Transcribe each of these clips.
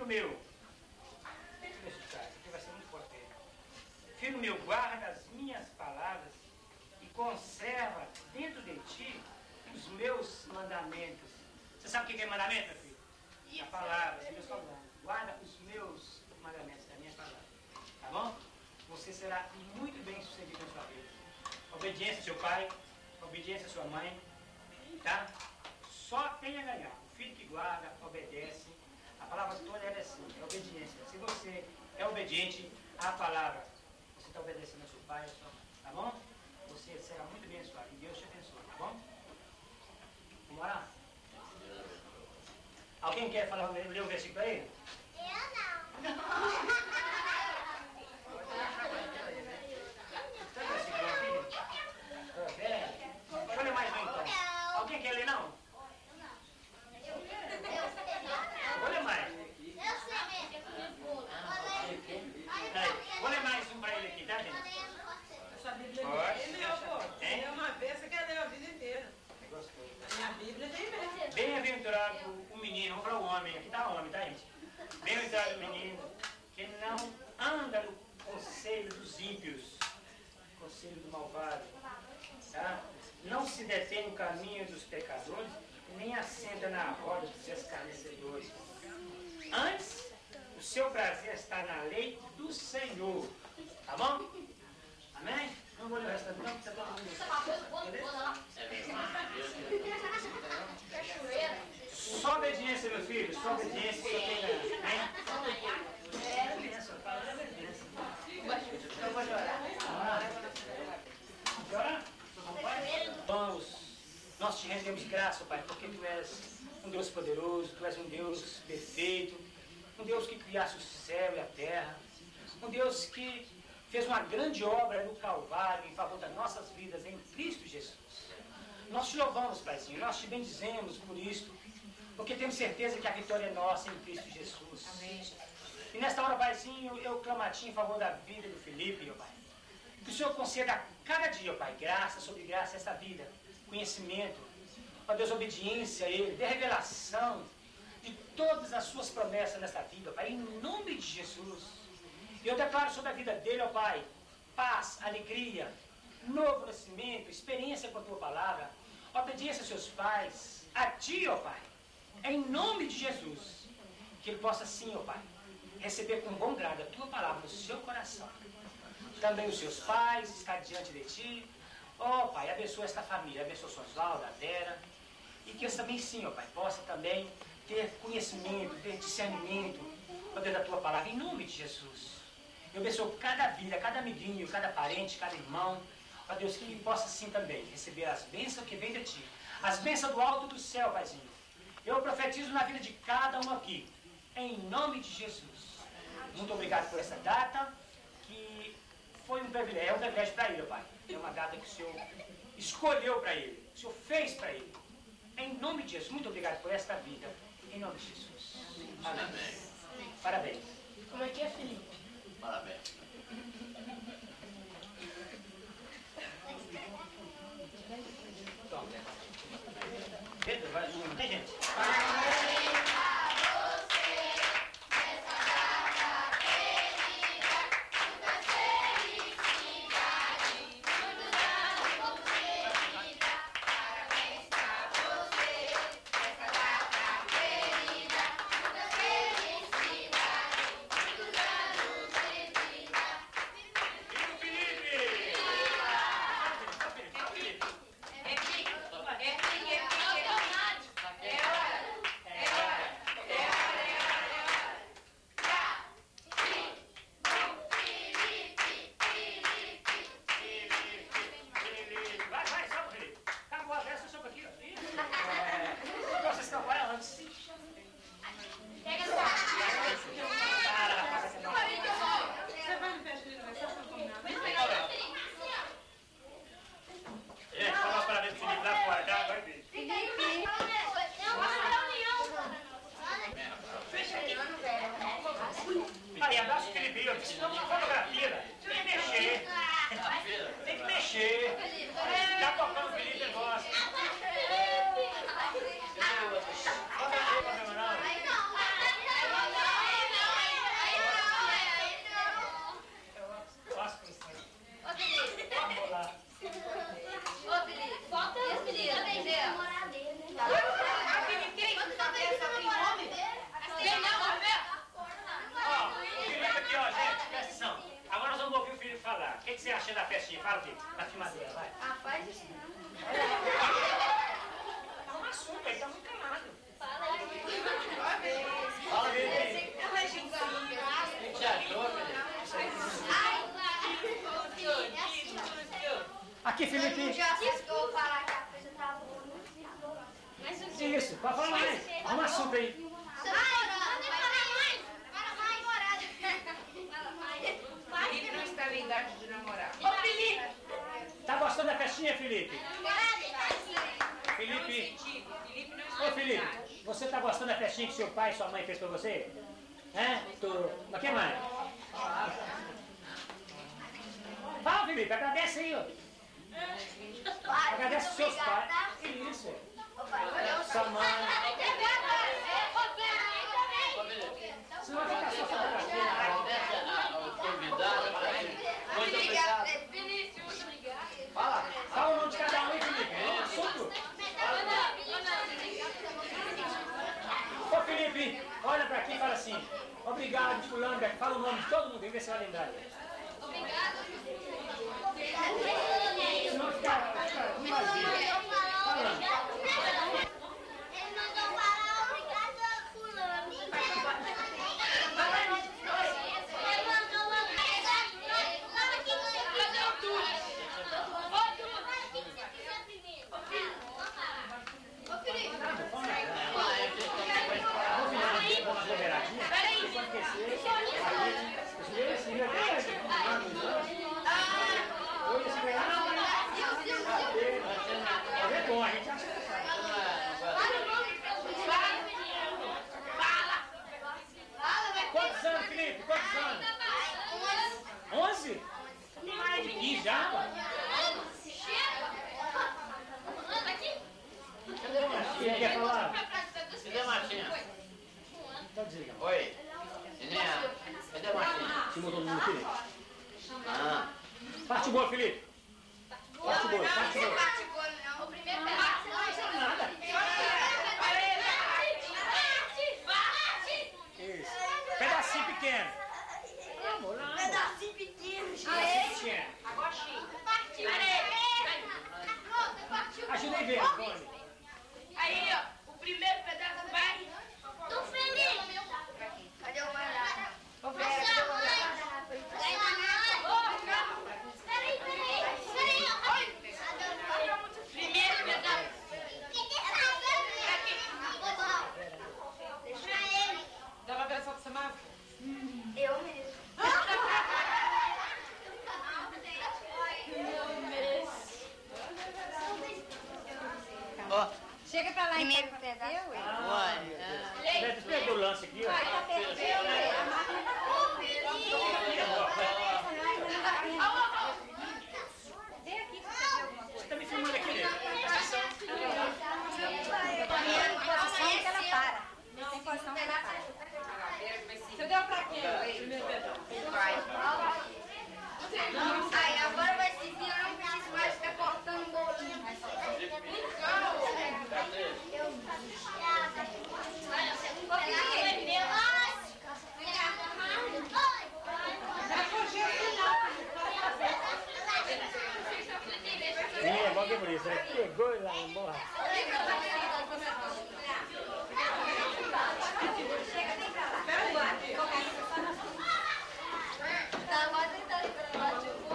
meu, isso aqui vai ser muito forte. Filho meu, guarda as minhas palavras e conserva dentro de ti os meus mandamentos. Você sabe o que é mandamento, meu filho? A palavra, Deus falando. Guarda os meus mandamentos, a minha palavra. Tá bom? Você será muito bem sucedido na sua vida. Obediência ao seu pai, obediência à sua mãe, tá? Só tem a ganhar. O filho que guarda, obedece. A palavra toda é assim, é obediência. Se você é obediente à palavra, você está obedecendo ao seu pai, à sua mãe, tá bom? Você será muito abençoado e Deus te abençoe, tá bom? Vamos orar? Alguém quer falar, ler um versículo aí? Eu não. Olha mais um então. Alguém quer ler não? Olha mais. Vou ler mais um para ele aqui, tá, gente? Essa Bíblia é meu, pô. É uma vez, você quer ler a vida inteira. É gostoso. A minha Bíblia tem mesmo. Bem-aventurado o menino, vamos para o homem, aqui está o homem, tá, gente? Bem-aventurado o menino que não anda no conselho dos ímpios, conselho do malvado, tá? Não se detém no caminho dos pecadores, nem assenta na roda dos escarnecedores. Antes, o seu prazer está na lei do Senhor, tá bom? Amém? Não vou ler o resto não, porque está todo mundo. Só obediência, meu filho, só obediência que eu tenho. Então vou chorar. Chorar? Vamos, nós te rendemos graça, Pai, porque Tu és um Deus poderoso, Tu és um Deus perfeito, um Deus que criasse o céu e a terra, um Deus que fez uma grande obra no Calvário em favor das nossas vidas em Cristo Jesus. Nós te louvamos, Paizinho, nós te bendizemos por isto, porque temos certeza que a vitória é nossa em Cristo Jesus. Amém. E nesta hora, Paizinho, eu clamo a Ti em favor da vida do Felipe, ó Pai. Que o Senhor conceda a cada dia, ó Pai, graça sobre graça a essa vida, conhecimento, ó Deus, obediência a Ele, dê revelação de todas as Suas promessas nesta vida, ó Pai, em nome de Jesus. E eu declaro sobre a vida dele, ó Pai, paz, alegria, novo nascimento, experiência com a Tua palavra, obediência aos seus pais, a Ti, ó Pai, em nome de Jesus, que ele possa sim, ó Pai, receber com bom grado a Tua palavra no seu coração. Também os seus pais, estar diante de Ti, ó Pai, abençoa esta família, abençoa o Oswaldo, a Vera, e que eles também sim, ó Pai, possa também ter conhecimento, ter discernimento, ó Deus, da Tua palavra, em nome de Jesus. Eu abençoo cada vida, cada amiguinho, cada parente, cada irmão, ó Deus, que possa sim também receber as bênçãos que vêm de Ti, as bênçãos do alto do céu, Paizinho. Eu profetizo na vida de cada um aqui, em nome de Jesus. Muito obrigado por essa data, que foi um privilégio para ele, Pai. É uma data que o Senhor escolheu para ele, o Senhor fez para ele. Em nome de Jesus, muito obrigado por esta vida, em nome de Jesus. Amém. Parabéns. Como é que é, Felipe? Parabéns. Toma. Pedro, vai, não tem gente? que você acha da festinha? Fala o quê? Na filmadeira, vai. Ah, faz isso. É um assunto aí, tá muito calado. Fala aí. Fala dele. O O que você achou, Felipe? Aqui, Felipe. Já disse que eu vou parar que a coisa tá boa. Mas o que? Isso, pode falar mais. Arruma assunto aí. Felipe não está em idade de namorar. Ô, Felipe! Tá gostando da festinha, Felipe? Felipe. Felipe não Ô, Felipe, você tá gostando da festinha que seu pai e sua mãe fez pra você? Mas que mais? Fala, Felipe, agradece aí, ó. Agradece os seus pais. Isso. Sua mãe. Senão vai ficar só fotografia. Agradece ao convidado. Muito obrigado. Fala. Fala o nome de cada um aí, Felipe. É um assunto. Ô, Felipe, olha pra aqui e fala assim. Obrigado, fulano, fala o nome de todo mundo, vem ver se vai lembrar. Senão fica vazio. Falando. Ele mandou falar obrigado a fulano. Ele mandou uma coisa. Fala aqui que você fizer tudo. Fala aqui que você fizer primeiro. Ô, Felipe. Vamos aglomeradinha? Peraí. Pode esquecer. Esse rio aqui hoje esse verão é bom, a gente acha que Quantos anos, Felipe? Quantos anos? 11? E já? Quem quer falar? Cadê a Martinha? Então desliga. Oi. Neninha, cadê a Martinha? Chamou todo mundo, Felipe? Ah. Parte o gol, Felipe. Parte o gol, parte o gol. O primeiro pedaço. Nada. Isso. Pedacinho pequeno. Vamos lá. Pedacinho pequeno. Pedacinho pequeno. Partiu. Ajuda aí, ver, Tony. Aí, ó, o primeiro pedaço vai. Do Felipe. Cadê o guardado? Peraí. Primeiro pedaço. Deixa ele. Dá uma abração pro semáforo? Eu mesmo. Ó. Chega pra lá Primeiro então. pedaço. Uai. Deve ter o lance aqui, ó. Vem aqui pra você ver alguma coisa. Você tá me filmando aqui, né? Posição que ela para. Tem posição que ela para. Você deu pra quem? Primeiro pedaço. Aí agora vai se vir, eu não preciso mais ficar cortando bolinho. É, logo é por isso, né? Pegou lá, morra. Tá quase tentando pra lá, tipo.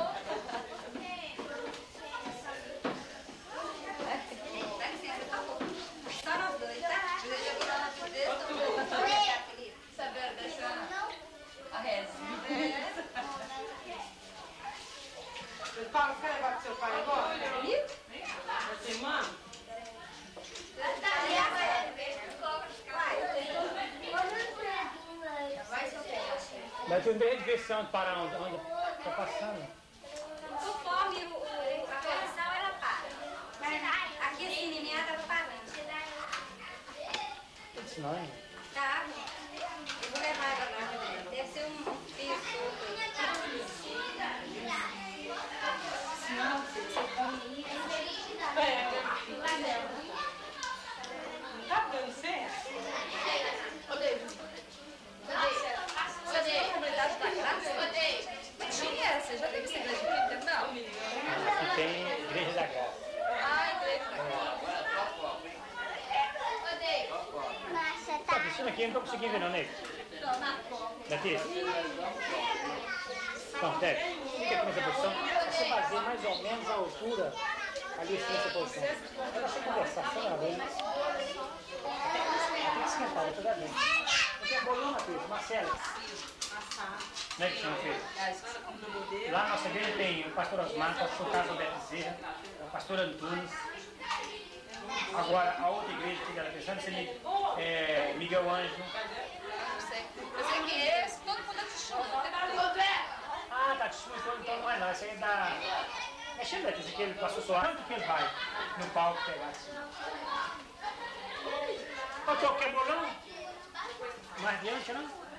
Só nós dois, tá? Saber deixar a reza. Paulo, quer levar pro seu pai agora? Você, mãe? Mas tem meio de versão de parar onde tá passando. Conforme a posição, ela para. Aqui assim, neném, ela tava parando. Isso não é? Tá? Eu vou levar ela lá. Deve ser um fio solto. Tá dando certo? Tinha essa, já aqui, não tô conseguindo ver não, nego. Daqui? Então, Teco, fica aqui nessa posição. Você baseia mais ou menos a altura ali assim nessa posição. Agora você conversar, só na vez. Tem que esquentar, vai toda vez. Não tem bolão, Matheus, Marcelo. Como é que chama, filho? Lá na nossa igreja tem o pastor Osmar, o pastor Carlos Alberto Bezerra, o pastor Antunes. Agora, a outra igreja que ela pensando é Miguel Ângelo. Eu sei que esse, todo mundo é tijolo. Ah, tá, então não é não, essa aí é da... É Xandete, esse aqui ele passou só tanto que ele vai no palco pegar assim. Ô, Toco, quer bolão? Mais adiante, não?